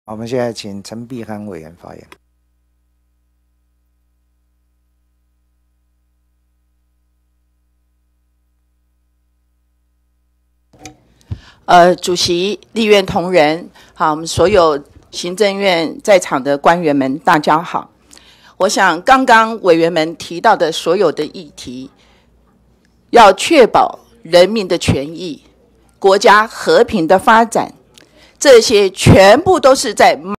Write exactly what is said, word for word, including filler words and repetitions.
我们现在请陈碧涵委员发言。 呃，主席、立院同仁，好，我们所有行政院在场的官员们，大家好。我想刚刚委员们提到的所有的议题，要确保人民的权益、国家和平的发展，这些全部都是在